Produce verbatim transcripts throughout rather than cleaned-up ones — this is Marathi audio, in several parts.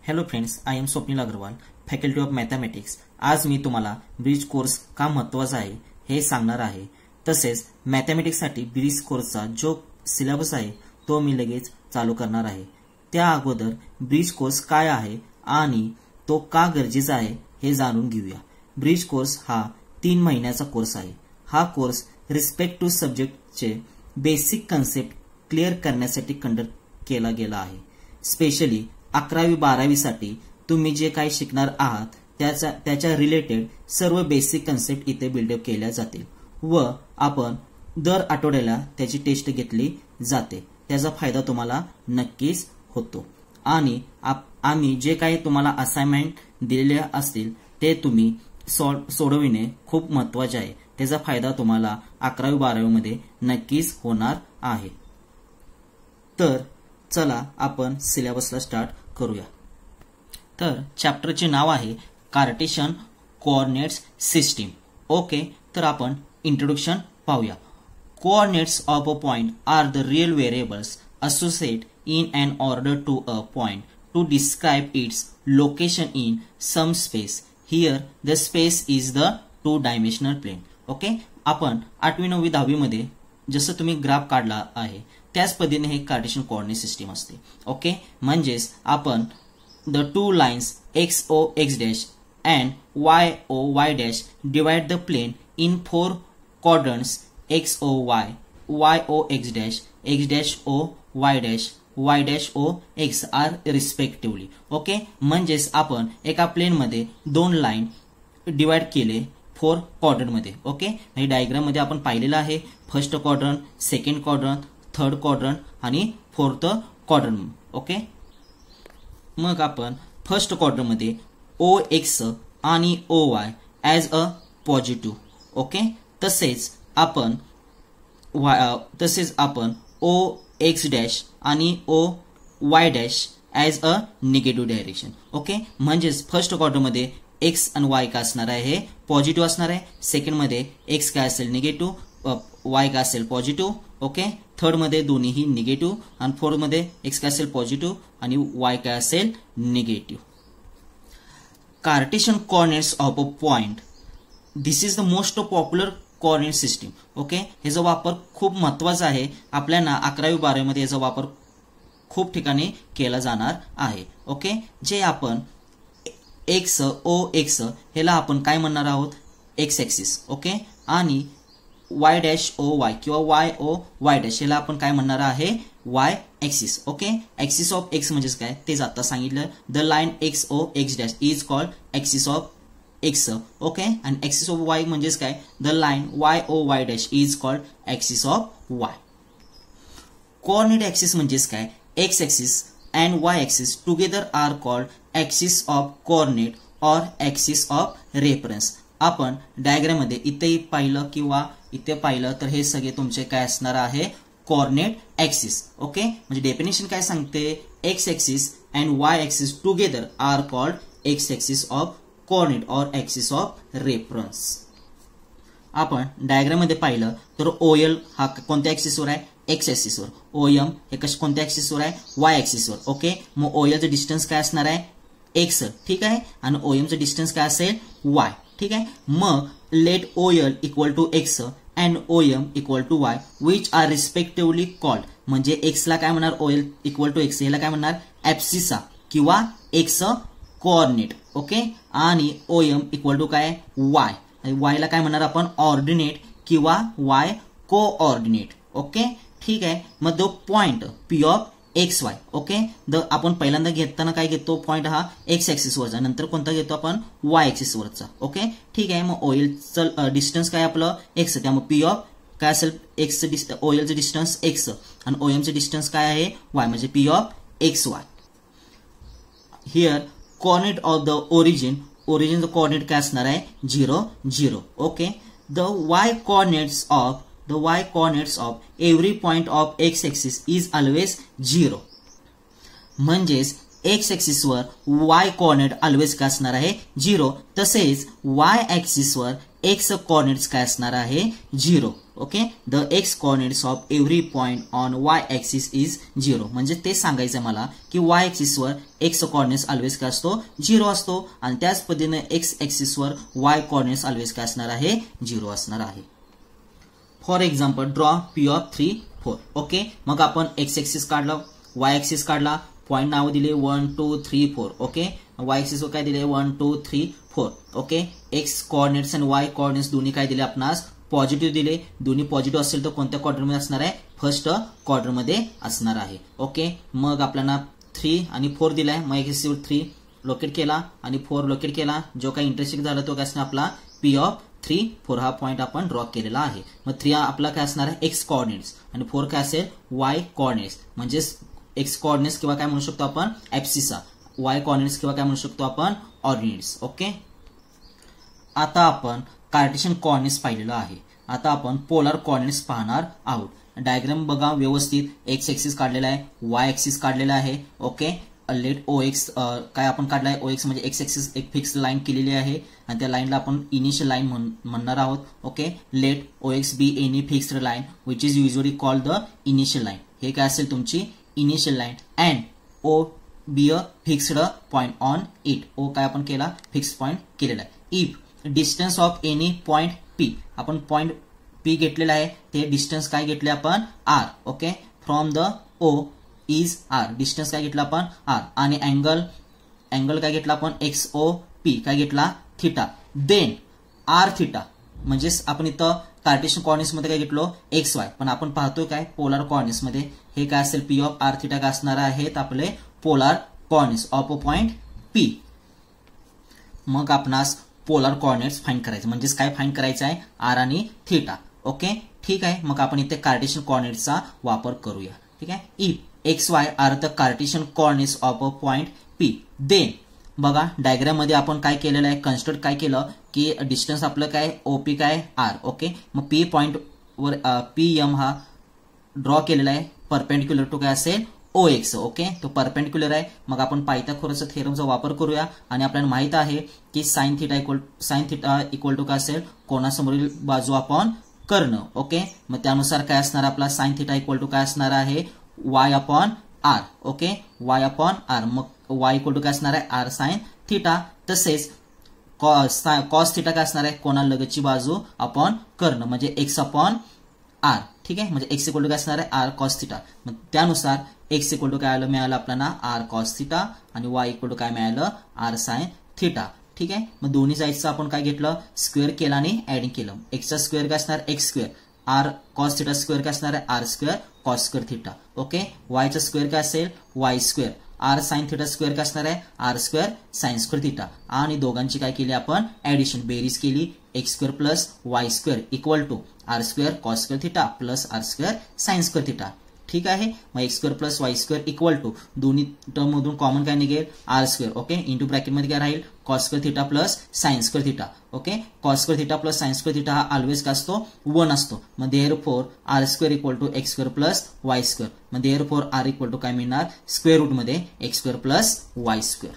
Hello friends, I am Swapnil Agrawal, faculty of mathematics. आज मी तुम्हाला ब्रिज कोर्स का महत्त्वाचा आहे हे सांगणार आहे। तसेच मॅथमॅटिक्ससाठी ब्रिज कोर्सचा जो सिलेबस आहे तो मी लगेच चालू करणार आहे। त्या अगोदर ब्रिज कोर्स काय आहे आणि तो का गरजेचा आहे हे जाणून घेऊया। ब्रिज कोर्स हा तीन महिन्याचा कोर्स आहे। हा कोर्स रिस्पेक्टिव्ह सब्जेक्टचे बेसिक कन्सेप्ट क्लिअर करण्यासाठी कंडक्ट केला गेला आहे। स्पेशली अकरावी बारावी साठी तुम्ही जे काही शिकणार आहात त्याचा त्याच्या रिलेटेड सर्व बेसिक कन्सेप्ट इथे बिल्डअप केल्या जातील व आपण दर आठवड्याला त्याची टेस्ट घेतली जाते। त्याचा फायदा तुम्हाला नक्कीच होतो आणि आम्ही जे काही तुम्हाला असाइनमेंट दिलेले असतील ते तुम्ही सोडविणे खूप महत्त्वाचे आहे। त्याचा फायदा तुम्हाला अकरावी बारावी मध्ये नक्कीच होणार आहे। तर चला आपण सिलेबसला स्टार्ट करूया। तर चॅप्टरचे नाव आहे कार्टेशियन कोऑर्डिनेट्स सिस्टीम। ओके, तर आपण इंट्रोडक्शन पाहूया। Coordinates of a point are the real variables associated in an order to a point to describe its location in some space. Here the space is the two dimensional plane. Okay, आपण आठवी नववी दहावी मध्ये जसं तुम्ही ग्राफ काढला आहे त्याच पद्धतीने हे कार्टेशियन कोऑर्डिनेट सिस्टीम असते। ओके, म्हणजेच आपण the two lines X O X dash and Y O Y dash divide the plane in four quadrants X O Y Y O X dash X dash O Y dash Y dash O X are respectively. Okay, म्हणजेच आपण एका प्लेन मध्ये दोन लाईन डिवाइड केले फोर क्वाड्रंट मध्ये। ओके, हे डायग्राम मध्ये आपण पाहिलेलं आहे। First quadrant, second quadrant, third quadrant आणि फोर्थ क्वाड्रंट। ओके, मग आपण फर्स्ट क्वाड्रंट मध्ये ओ एक्स आणि O Y as a positive. Okay, तसेच आपण तसेच आपण ओ एक्स डॅश आणि O Y dash as a negative direction. Okay, म्हणजेच फर्स्ट क्वाड्रंट मध्ये एक्स आणि वाय काय असणार आहे, पॉझिटिव्ह असणार आहे। सेकंड मध्ये एक्स काय असेल निगेटिव्ह, वाय काय असेल पॉझिटिव्ह। ओके, थर्ड मध्ये दोन्हीही निगेटिव्ह आणि फोर्थ मध्ये एक्स काय असेल पॉझिटिव्ह आणि वाय काय असेल negative. Cartesian coordinates of a point, this is the most popular coordinate system. Okay, ह्याचा वापर खूप महत्त्वाचा आहे। आपल्याला अकरावी बारावी मध्ये याचा वापर खूप ठिकाणी केला जाणार आहे। ओके, जे आपण एक्स ओ एक्स ह्याला आपण काय म्हणणार आहोत, एक्स ऍक्सिस। ओके, आणि वाय डॅश ओ वाय किंवा वाय ओ वाय डॅश ह्याला आपण काय म्हणणार आहे, Y axis. Okay, axis of X म्हणजेच काय तेच आता सांगितलं। The line X O X dash is called axis of X. Okay, आणि ऍक्सिस ऑफ वाय म्हणजेच काय, the line Y O Y dash is called axis of Y. Coordinate axis म्हणजेच काय, X axis and y axis together are called axis of coordinate or axis of reference। आपण डायग्राम मध्ये इथे पाहिलं किंवा इथे पाहिलं तर हे सगळे तुमचे काय असणार आहे, कोऑर्डिनेट ऍक्सिस। ओके, म्हणजे डेफिनेशन काय सांगते, X axis and Y axis together are called X axis of coordinate or axis of reference. आपण डायग्राम मध्ये पाहिलं तर ओएल हा कोणत्या ऍक्सिसवर आहे, एक्स ऍक्सिसवर। ओएम हे कश कोणत्या ऍक्सिसवर आहे, वाय ऍक्सिसवर। ओके, मग ओएलचं डिस्टन्स काय असणार आहे, एक्स। ठीक आहे, आणि ओएमचं डिस्टन्स काय असेल, वाय। ठीक आहे, मग let OL equal to X and OM equal to Y which are respectively called, म्हणजे एक्स ला काय म्हणणार, ओएल इक्वल टू एक्स याला काय म्हणणार, ऍप्सिसा किंवा एक्स कोऑर्डिनेट। ओके, आणि ओएम इक्वल टू काय, वाय, वाय ला काय म्हणणार आपण, ऑर्डिनेट किंवा वाय कोऑर्डिनेट। ओके, ठीक आहे, मग दो point P of X Y. Okay, the आपण पहिल्यांदा घेताना काय घेतो, पॉइंट हा एक्स ऍक्सिस वरचा, नंतर कोणता घेतो आपण, वाय ऍक्सिस वरचा। ओके, ठीक आहे, मग ओएलचं डिस्टन्स काय आपलं एक्स, त्यामुळे पी ऑफ काय असेल, एक्स ओएलचं डिस्टन्स एक्स आणि ओएमचं डिस्टन्स काय आहे, वाय, म्हणजे P of X Y. Here coordinate of the origin, ओरिजिनचं कोऑर्डिनेट काय असणार आहे, zero zero. Okay, the Y coordinates of the y coordinates of every point of x axis is always zero। म्हणजेच x axis वर y coordinate always काय असणार आहे, झिरो। तसेच y axis वर x coordinates काय असणार आहे, zero. Okay. The X coordinates of every point on Y axis is zero. म्हणजे ते सांगायचं मला की वाय ऍक्सिसवर एक्स कोऑर्डिनेट्स ऑलवेज काय असतो, झिरो असतो. आणि त्याच पद्धतीने एक्स ऍक्सिसवर वाय कोऑर्डिनेट्स ऑलवेज काय असणार आहे, झिरो असणार आहे. For example draw P of three four. Okay. मग आपण एक्स ऍक्सिस काढला, वाय ऍक्सिस काढला, पॉइंट नाव दिले one two three four. Okay. Y ऍक्सिसवर काय दिले one two three four. Okay. X coordinates आणि वाय कोऑर्डिनेट्स दोन्ही काय दिले आपणास, पॉझिटिव्ह दिले. दोन्ही पॉझिटिव्ह असेल तर कोणत्या क्वाड्रंटमध्ये असणार आहे, फर्स्ट क्वाड्रंटमध्ये असणार आहे. ओके. मग आपल्याला थ्री आणि फोर दिलाय. मग ऍक्सिसवर थ्री लोकेट केला आणि फोर लोकेट केला. जो काही इंटरसेक्ट झाला तो काय असणार आपला पी ऑफ थ्री फोर हा पॉइंट आपण ड्रॉ केलेला आहे. मग थ्री आपला काय असणार आहे एक्स कोऑर्डिनेट्स आणि फोर काय असेल वाय कोऑर्डिनेट्स. म्हणजेच एक्स कोऑर्डिनेट्स किंवा काय म्हणू शकतो आपण ऍब्सिसा, वाय कोऑर्डिनेट्स किंवा काय म्हणू शकतो आपण ऑर्डिनेट्स. ओके. आता आपण कार्टेशियन कोऑर्डिनेट्स पाहिलेलं आहे. आता आपण पोलर कोऑर्डिनेट्स पाहणार आहोत. डायग्राम बघा व्यवस्थित. एक्स ऍक्सिस काढलेला आहे, वाय ऍक्सिस काढलेला आहे. ओके. लेट ओ एक्स काय आपण काढलाय, ओ एक्स म्हणजे एक्स ऍक्सिस एक फिक्स लाईन केलेली आहे आणि त्या लाईनला आपण इनिशियल लाईन म्हणणार आहोत. Okay. Let O X be any fixed line which is usually called the initial line. हे काय असेल तुमची initial line. And O be a fixed point on it. O काय आपण केला, फिक्स पॉइंट केलेला आहे. If distance of any point P, आपण पॉइंट पी घेतलेला आहे, ते डिस्टन्स काय घेतले आपण R. Okay. From the O is R. Distance काय घेतला आपण आर. आणि अँगल अँगल काय घेतला आपण एक्स ओ पी काय घेतला थिटा. देन आर थिटा म्हणजेच आपण इथं कार्टेशियन कोऑर्डिनेट्स मध्ये काय घेतलो एक्स वाय, पण आपण पाहतोय काय पोलर कोऑर्डिनेट्स मध्ये हे काय असेल पी ऑफ आर थिटा काय असणार आहेत आपले polar coordinates of a point P. मग आपणास पोलर कोऑर्डिनेट्स फाइंड करायचे, म्हणजेच काय फाइंड करायचं आहे आर आणि थिटा. ओके. ठीक आहे. मग आपण इथे कार्टेशियन कोऑर्डिनेट्सचा वापर करूया. ठीक आहे. If X Y are the Cartesian coordinates of a point P, then बघा डायग्राम मध्ये आपण काय केलेलं आहे, कन्स्ट्रक्ट काय केलं की डिस्टन्स आपलं काय ओपी काय आर. ओके. मग पी पॉइंट वर पी एम हा ड्रॉ केलेला आहे परपेंडिक्युलर टू काय असेल ओ एक्स. ओके. तो परपेंडिक्युलर आहे. मग आपण पायथागोरसचा थेरमचा वापर करूया आणि आपल्याला माहित आहे की sine theta equal sine theta equal to काय असेल कोणासमोरील बाजू आपण कर्ण. ओके. मग त्यानुसार काय असणार आपला साइन थिटा इक्वल टू काय असणार आहे Y upon R. Okay. Y upon R. मग वाय इक्वल टू काय असणार आहे आर साइन थिटा. तसेच कॉस थिटा काय असणार आहे कोणालगतची बाजू अपॉन कर्ण म्हणजे एक्स अपॉन आर. ठीक आहे. म्हणजे एक्स इक्वल टू काय असणार आहे आर कॉस थिटा. मग त्यानुसार एक्स इक्वल टू काय आलं मिळालं आपल्याला आर कॉस थिटा आणि वाय इक्वल टू काय मिळालं आर साइन थिटा. ठीक आहे. मग दोन्ही साईडचं आपण काय घेतलं स्क्वेअर केलं आणि ऍडिंग केलं. एक्सचा स्क्वेअर काय असणार X square, R cos theta square काय असणार आहे R square cos square theta. Okay. वायचा स्क्वेअर काय असेल Y square, R sine theta square काय असणार आहे R square sine square theta. आणि दोघांची काय केली आपण ऍडिशन बेरीज केली. X square plus Y square equal to R square cos square theta plus R square sine square theta. ठीक आहे. मग X square plus Y square equal to दोन्ही टर्म मधून कॉमन काय निघेल आर स्क्वेअर. ओके. इंटू ब्रॅकेटमध्ये काय राहील cos square theta plus sine square theta. Okay. Cos square theta plus sine square theta हा ऑलवेज काय असतो वन असतो. मग therefore R square equal to X square plus Y square. मग therefore R equal to काय मिळणार स्क्वेअर रूट मध्ये x square plus Y square.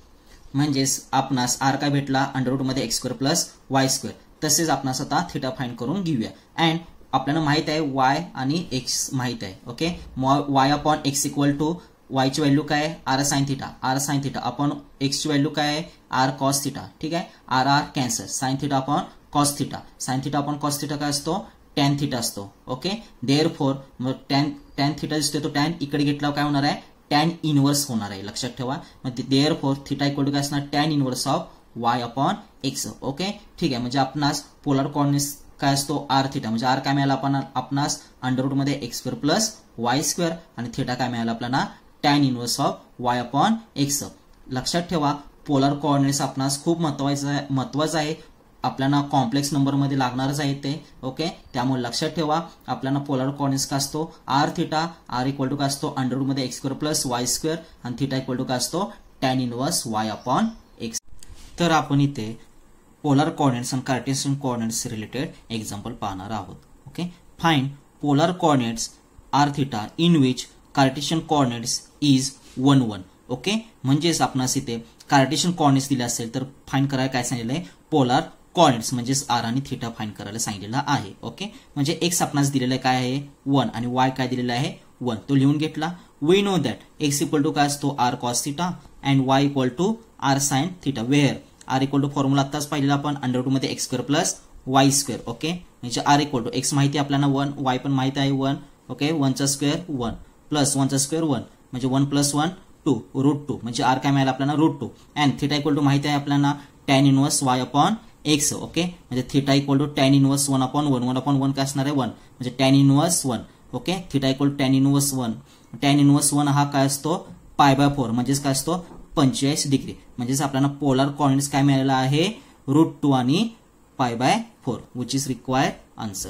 म्हणजेच आपणास आर काय भेटला अंडर रूट मध्ये x square plus Y square. तसेच आपणास आता थिटा फाइंड करून घेऊया. अँड आपल्याला माहित आहे वाय आणि एक्स माहित आहे. Okay. Y upon x equal to वायची व्हॅल्यू काय आहे R sine theta, r sine theta upon एक्सची व्हॅल्यू काय आहे आर कॉस थिटा. ठीक आहे. R r cancel. Sine theta upon cos theta, sine theta upon cos theta काय असतो टॅन थिटा असतो. ओके. देअर फोर मग टॅन टॅन थिटा दिसतोय तो टॅन इकडे घेतला काय होणार आहे टॅन इनवर्स होणार आहे. लक्षात ठेवा. मग therefore theta equal to काय असणार tan inverse of y upon x. Okay. ठीक आहे. म्हणजे आपणास पोलर कोऑर्डिनेट्स काय असतो आर थिटा म्हणजे आर काय मिळाला आपण आपणास अंडर रूट मध्ये x square plus Y square आणि थिटा काय मिळाला आपल्याला tan inverse of y upon x. लक्षात ठेवा पोलर कोऑर्डिनेट्स आपणास खूप महत्वाचं आहे महत्वाचं आहे आपल्याला कॉम्प्लेक्स नंबर मध्ये लागणारच आहे ते. ओके. त्यामुळे लक्षात ठेवा आपल्याला पोलर कोऑर्डिनेट्स काय असतो r theta, r equal to काय असतो अंडर रूट मध्ये x square plus Y square आणि थिटा इक्वल टू काय असतो tan inverse y upon x. तर आपण इथे पोलर कोऑर्डिनेट्स आणि कार्टेशियन कोऑर्डिनेट्स रिलेटेड एक्झाम्पल पाहणार आहोत. Okay. Find polar coordinates r theta in which Cartesian coordinates is one one. Okay. म्हणजेच आपणास इथे कार्टेशियन कोऑर्डिनेट्स दिले असेल तर फाइंड करायला काय सांगितलंय पोलर कॉर्डिनेट्स म्हणजेच आर आणि थिटा फाइंड करायला सांगितलेला आहे. ओके, म्हणजे एक्स आपणास दिलेला काय आहे वन आणि वाय काय दिलेला आहे वन, तो लिहून घेतला. We know that x equal to काय असतो r cos theta and y equal to r sine theta, where r equal to formula आताच पाहिलेला आपण अंडर रूट मध्ये x square plus Y square. Okay, म्हणजे आर इक्वल टू एक्स माहिती आपल्याला वन, वाय पण माहिती आहे वन. ओके, वनचा स्क्वेअर वन प्लस वनचा स्क्वेअर वन म्हणजे one plus one two root two म्हणजे आर काय मिळाला आपल्याला root two. And theta equal to माहिती आहे आपल्याला tan inverse y upon x. Okay, म्हणजे theta equal to tan inverse one upon one, one upon one काय असणार आहे वन म्हणजे tan inverse one. Okay, theta equal to tan inverse one, tan inverse one हा काय असतो पाय बाय फोर म्हणजेच काय असतो पंचेचाळीस डिग्री. म्हणजेच आपल्याला पोलार कॉर्डिनेट्स काय मिळालेला आहे रूट टू आणि pi by four which is required answer.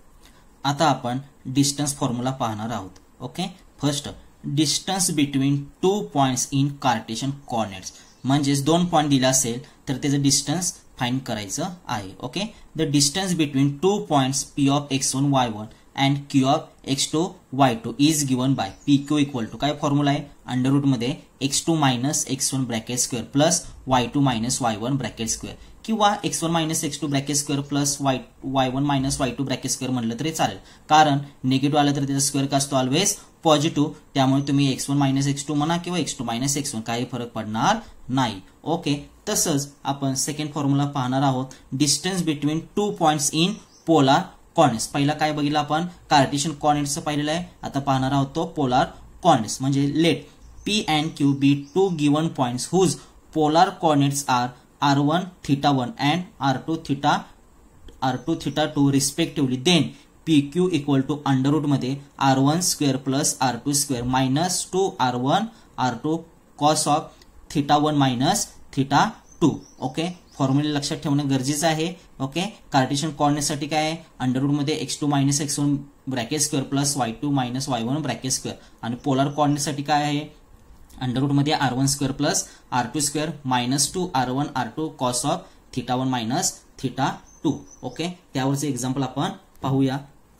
आता आपण डिस्टन्स फॉर्म्युला पाहणार आहोत. Okay, first distance between two points in Cartesian coordinates, म्हणजेच दोन पॉइंट दिला असेल तर त्याचं डिस्टन्स फाइंड करायचं आहे. Okay, the distance between two points P of x one y one and Q of x two y two is given by P Q equal to काय फॉर्म्युला आहे अंडर रूट मध्ये x two minus x one bracket square plus y two minus y one bracket square, किंवा x one minus x two bracket square plus y y one minus y two bracket square म्हणलं तरी चालेल, कारण निगेटिव्ह आलं तर त्याचा स्क्वेअर का असतो ऑलवेज पॉझिटिव्ह, त्यामुळे तुम्ही x one minus x two म्हणा किंवा x two minus x one काही फरक पडणार नाही. ओके, तसंच आपण सेकंड फॉर्म्युला पाहणार आहोत distance between two points in polar coordinates. पहिला काय बघितलं आपण कार्टेशियन कॉर्डिनेट्सचं पाहिलेलं आहे, आता पाहणार आहोत तो पोलार कॉर्डिनेट्स. म्हणजे let P and Q be two given points whose polar coordinates are R one theta one and R two theta R two theta two respectively, then P Q equal to under root मध्ये R one square plus R two square minus two R one R two cos of theta one minus theta two. Okay, formula लक्षात ठेवणं गरजेचं आहे. ओके, कार्टेशियन कॉर्डिनेटसाठी काय आहे अंडर रूट मध्ये x two minus x one bracket square plus y two minus y one bracket square, आणि पोलार कॉर्डिनेटसाठी काय आहे अंडर रूट मध्ये R one square plus R two square minus two R one R two cos of theta one minus theta two. Okay, त्यावरचे एक्झाम्पल आपण पाहूया.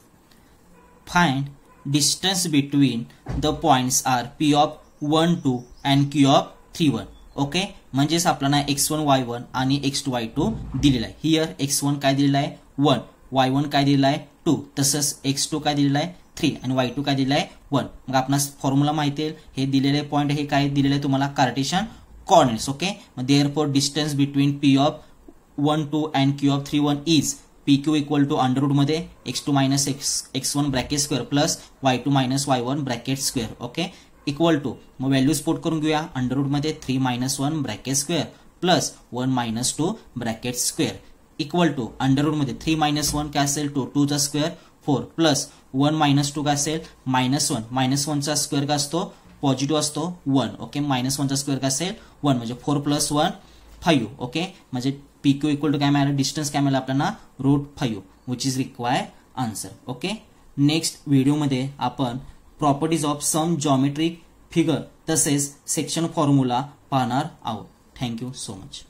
Find distance between the points are P of one two and Q of three one. Okay, म्हणजेच आपल्याला एक्स वन वाय वन आणि एक्स टू वाय टू दिलेला आहे. हियर एक्स वन काय दिलेला आहे वन, वाय वन काय दिलेला आहे टू, तसंच एक्स टू काय दिलेला आहे थ्री आणि वाय टू काय दिलेला आहे वन. मग आपणास फॉर्म्युला माहिती आहे हे दिलेले पॉईंट हे काय दिलेलं आहे तुम्हाला कार्टेशियन कॉर्डिनेट्स. ओके, मग therefore distance between P of one two and Q of three one is P Q equal to under root मध्ये x two minus x x one bracket square plus y two minus y one bracket square. Okay, equal to मग व्हॅल्यूज पुट करून घेऊया अंडर रूट मध्ये three minus one bracket square plus one minus two bracket square equal to under root मध्ये थ्री मायनस वन काय असेल टू, टूचा square four plus one minus two काय असेल मायनस वन, मायनस वनचा स्क्वेअर काय असतो पॉझिटिव्ह असतो वन. ओके, मायनस वनचा स्क्वेअर काय असेल वन म्हणजे four plus one five. Okay, म्हणजे पी क्यू इक्वल टू काय मिळालं डिस्टन्स काय मिळालं आपल्याला root five which is required answer. Okay, next व्हिडिओमध्ये आपण properties of some geometric figure तसेच सेक्शन फॉर्म्युला पाहणार आहोत. Thank you so much.